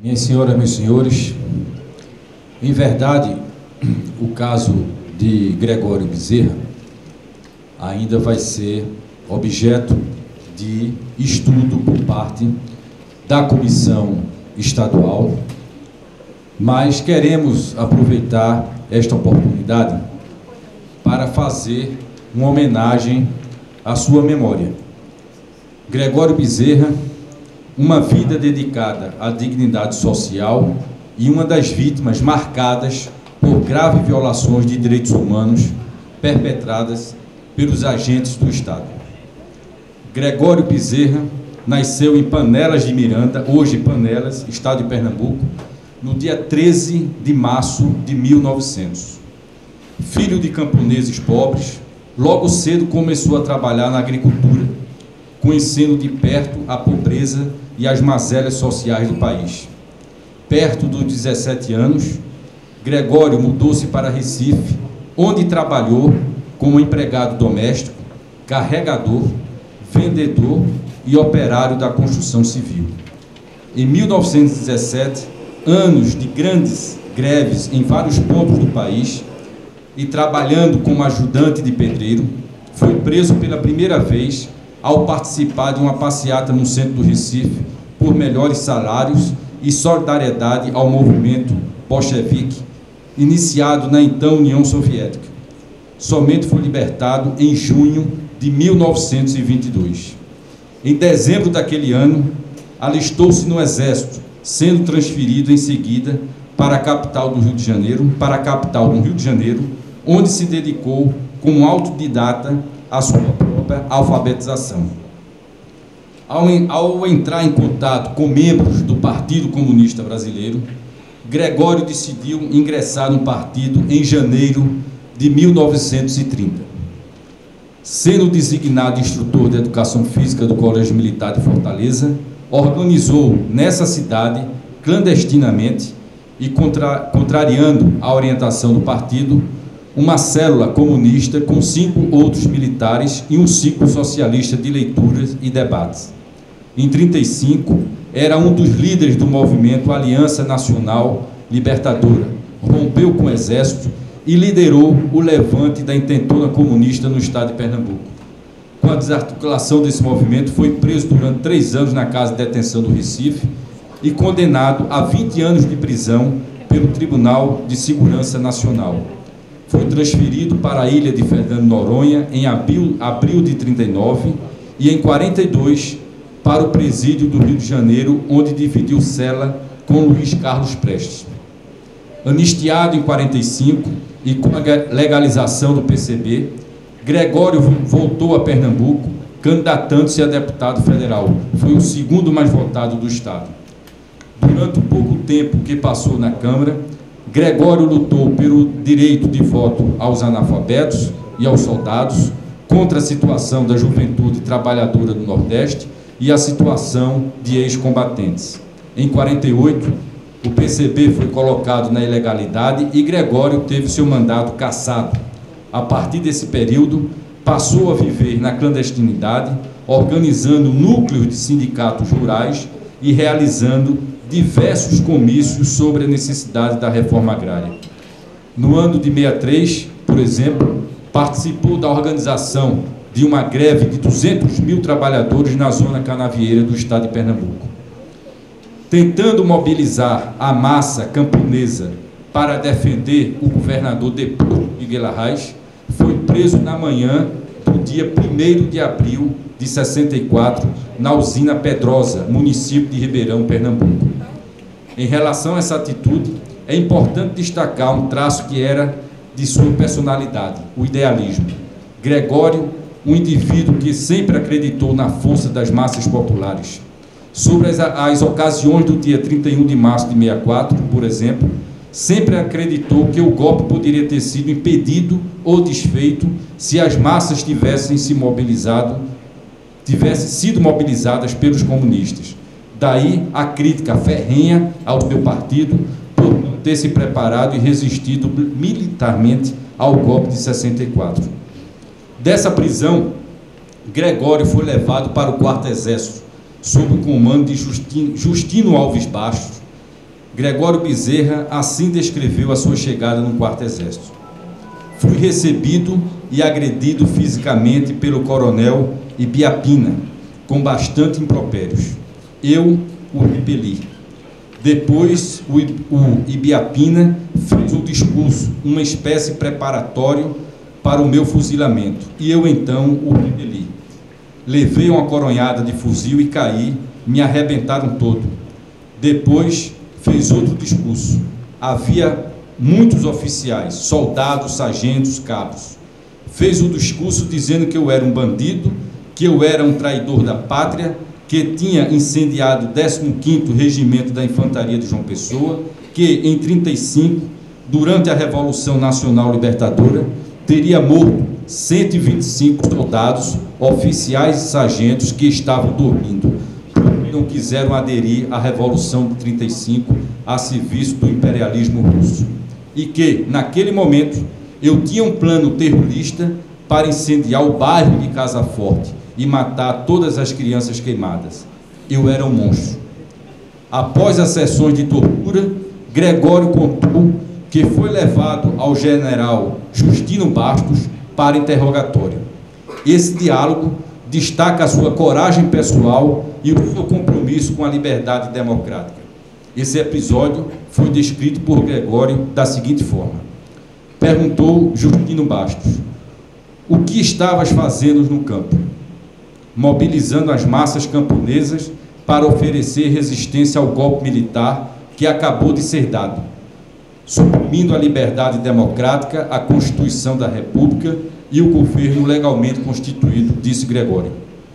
Minhas senhoras, meus senhores, em verdade, o caso de Gregório Bezerra ainda vai ser objeto de estudo por parte da Comissão Estadual, mas queremos aproveitar esta oportunidade para fazer uma homenagem à sua memória. Gregório Bezerra, uma vida dedicada à dignidade social e uma das vítimas marcadas por graves violações de direitos humanos perpetradas pelos agentes do Estado. Gregório Bezerra nasceu em Panelas de Miranda, hoje Panelas, Estado de Pernambuco, no dia 13 de março de 1900. Filho de camponeses pobres, logo cedo começou a trabalhar na agricultura, conhecendo de perto a pobreza e as mazelas sociais do país. Perto dos 17 anos, Gregório mudou-se para Recife, onde trabalhou como empregado doméstico, carregador, vendedor e operário da construção civil. Em 1917, anos de grandes greves em vários pontos do país, e trabalhando como ajudante de pedreiro, foi preso pela primeira vez ao participar de uma passeata no centro do Recife por melhores salários e solidariedade ao movimento bolchevique, iniciado na então União Soviética. Somente foi libertado em junho de 1922. Em dezembro daquele ano, alistou-se no Exército, sendo transferido em seguida para a capital do Rio de Janeiro, onde se dedicou como autodidata à sua própria alfabetização. Ao entrar em contato com membros do Partido Comunista Brasileiro, Gregório decidiu ingressar no partido em janeiro de 1930. Sendo designado instrutor de Educação Física do Colégio Militar de Fortaleza, organizou nessa cidade, clandestinamente e contrariando a orientação do partido, uma célula comunista com 5 outros militares e um ciclo socialista de leituras e debates. Em 1935, era um dos líderes do movimento Aliança Nacional Libertadora, rompeu com o Exército e liderou o levante da intentona comunista no estado de Pernambuco. Com a desarticulação desse movimento, foi preso durante 3 anos na casa de detenção do Recife e condenado a 20 anos de prisão pelo Tribunal de Segurança Nacional. Foi transferido para a ilha de Fernando Noronha em abril de 1939 e em 1942 para o presídio do Rio de Janeiro, onde dividiu cela com Luiz Carlos Prestes. Anistiado em 1945 e com a legalização do PCB, Gregório voltou a Pernambuco, candidatando-se a deputado federal. Foi o segundo mais votado do Estado. Durante o pouco tempo que passou na Câmara, Gregório lutou pelo direito de voto aos analfabetos e aos soldados, contra a situação da juventude trabalhadora do Nordeste e a situação de ex-combatentes. Em 1948, o PCB foi colocado na ilegalidade e Gregório teve seu mandato cassado. A partir desse período, passou a viver na clandestinidade, organizando núcleos de sindicatos rurais e realizando diversos comícios sobre a necessidade da reforma agrária. No ano de 1963, por exemplo, participou da organização de uma greve de 200 mil trabalhadores na zona canavieira do estado de Pernambuco. Tentando mobilizar a massa camponesa para defender o governador deposto Miguel Arraes, foi preso na manhã do dia 1º de abril de 64, na usina Pedrosa, município de Ribeirão, Pernambuco. Em relação a essa atitude, é importante destacar um traço que era de sua personalidade, o idealismo. Gregório, um indivíduo que sempre acreditou na força das massas populares. Sobre as ocasiões do dia 31 de março de 64, por exemplo, sempre acreditou que o golpe poderia ter sido impedido ou desfeito se as massas tivessem sido mobilizadas pelos comunistas. Daí a crítica ferrenha ao seu partido por não ter se preparado e resistido militarmente ao golpe de 64. Dessa prisão, Gregório foi levado para o 4º Exército, sob o comando de Justino Alves Bastos, Gregório Bezerra assim descreveu a sua chegada no 4º Exército. Fui recebido e agredido fisicamente pelo coronel Ibiapina, com bastante impropérios. Eu o repeli. Depois, o Ibiapina fez um discurso, uma espécie preparatório para o meu fuzilamento, e eu então o repeli. Levei uma coronhada de fuzil e caí, me arrebentaram todo. Depois, fez outro discurso. Havia muitos oficiais, soldados, sargentos, cabos. Fez o discurso dizendo que eu era um bandido, que eu era um traidor da pátria, que tinha incendiado o 15º Regimento da Infantaria de João Pessoa, que em 1935, durante a Revolução Nacional Libertadora, teria morto 125 soldados, oficiais e sargentos que estavam dormindo, porque não quiseram aderir à Revolução de 1935 a serviço do imperialismo russo. E que, naquele momento, eu tinha um plano terrorista para incendiar o bairro de Casa Forte e matar todas as crianças queimadas. Eu era um monstro. Após as sessões de tortura, Gregório contou que foi levado ao general Justino Bastos para interrogatório. Esse diálogo destaca a sua coragem pessoal e o seu compromisso com a liberdade democrática. Esse episódio foi descrito por Gregório da seguinte forma. Perguntou Justino Bastos: o que estavas fazendo no campo? Mobilizando as massas camponesas para oferecer resistência ao golpe militar que acabou de ser dado, suprimindo a liberdade democrática, a Constituição da República e o governo legalmente constituído, disse Gregório.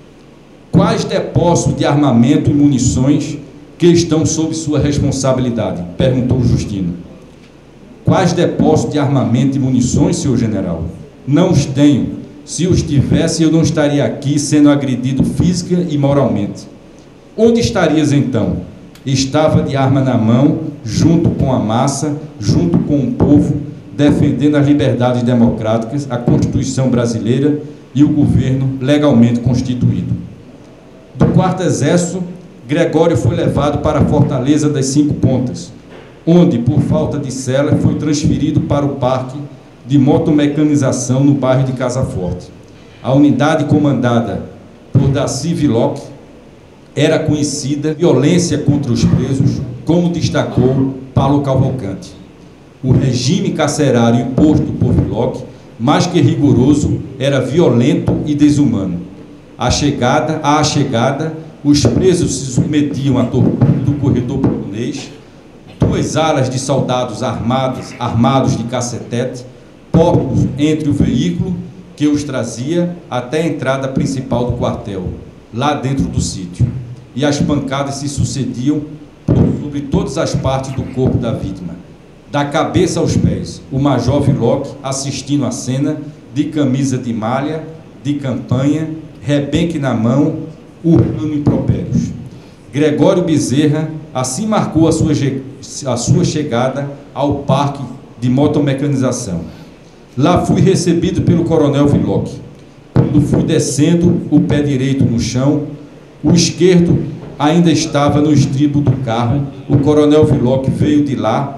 Quais depósitos de armamento e munições que estão sob sua responsabilidade? Perguntou Justino. Quais depósitos de armamento e munições, senhor general? Não os tenho. Se os tivesse, eu não estaria aqui sendo agredido física e moralmente. Onde estarias então? Estava de arma na mão, junto com a massa, junto com o povo, defendendo as liberdades democráticas, a Constituição brasileira e o governo legalmente constituído. Do 4º Exército, Gregório foi levado para a Fortaleza das 5 Pontas, onde, por falta de cela, foi transferido para o Parque de Motomecanização no bairro de Casa Forte. A unidade comandada por Daci Villoc era conhecida violência contra os presos, como destacou Paulo Cavalcante. O regime carcerário imposto por Villoc, mais que rigoroso, era violento e desumano. À chegada, os presos se submetiam à tortura do corredor polonês, 2 alas de soldados armados de cacetete, postos entre o veículo que os trazia até a entrada principal do quartel, lá dentro do sítio. E as pancadas se sucediam sobre todas as partes do corpo da vítima, da cabeça aos pés. O major Villoc assistindo à cena, de camisa de malha, de campanha, rebenque na mão, urrando impropérios. Gregório Bezerra assim marcou a sua chegada ao Parque de Motomecanização. Lá fui recebido pelo coronel Villoc. Quando fui descendo, o pé direito no chão, o esquerdo ainda estava no estribo do carro. O coronel Villoc veio de lá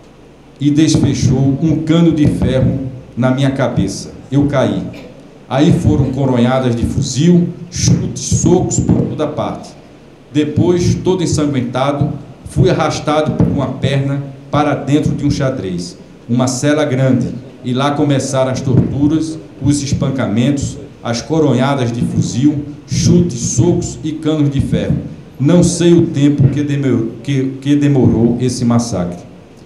e desfechou um cano de ferro na minha cabeça. Eu caí. Aí foram coronhadas de fuzil, chutes, socos por toda parte. Depois, todo ensanguentado, fui arrastado por uma perna para dentro de um xadrez, uma cela grande, e lá começaram as torturas, os espancamentos, as coronhadas de fuzil, chutes, socos e canos de ferro. Não sei o tempo que demorou esse massacre.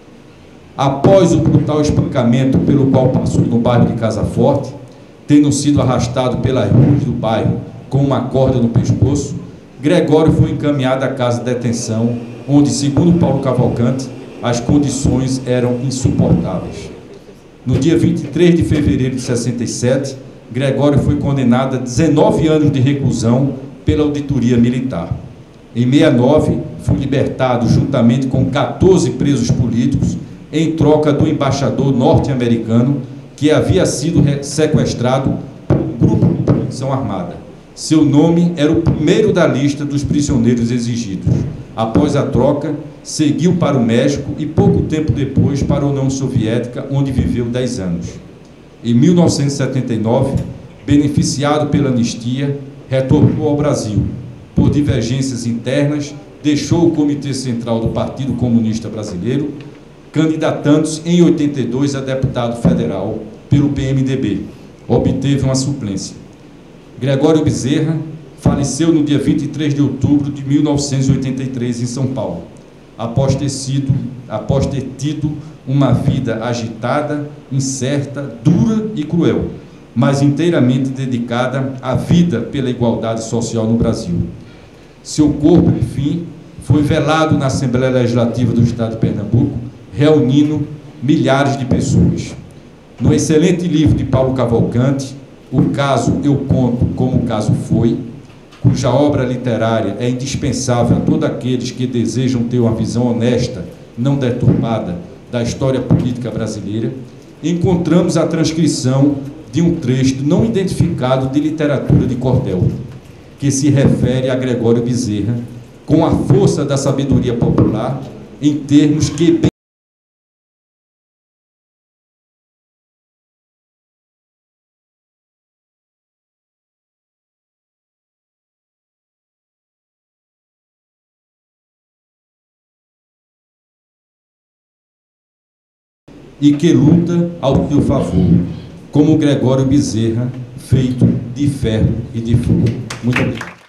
Após o brutal espancamento pelo qual passou no bairro de Casa Forte, tendo sido arrastado pelas ruas do bairro com uma corda no pescoço, Gregório foi encaminhado à casa de detenção, onde, segundo Paulo Cavalcante, as condições eram insuportáveis. No dia 23 de fevereiro de 67, Gregório foi condenado a 19 anos de reclusão pela auditoria militar. Em 69, foi libertado juntamente com 14 presos políticos em troca do embaixador norte-americano que havia sido sequestrado por um grupo de proteção armada. Seu nome era o primeiro da lista dos prisioneiros exigidos. Após a troca, seguiu para o México e pouco tempo depois para a União Soviética, onde viveu 10 anos. Em 1979, beneficiado pela anistia, retornou ao Brasil. Por divergências internas, deixou o Comitê Central do Partido Comunista Brasileiro, candidatando-se em 82 a deputado federal pelo PMDB. Obteve uma suplência. Gregório Bezerra faleceu no dia 23 de outubro de 1983 em São Paulo, após ter tido uma vida agitada, incerta, dura e cruel, mas inteiramente dedicada à vida pela igualdade social no Brasil. Seu corpo, enfim, foi velado na Assembleia Legislativa do Estado de Pernambuco, reunindo milhares de pessoas. No excelente livro de Paulo Cavalcante, O Caso Eu Conto Como o Caso Foi, cuja obra literária é indispensável a todos aqueles que desejam ter uma visão honesta, não deturpada, da história política brasileira, encontramos a transcrição de um trecho não identificado de literatura de cordel, que se refere a Gregório Bezerra, com a força da sabedoria popular, em termos que e que luta ao teu favor, como Gregório Bezerra, feito de ferro e de fogo. Muito obrigado.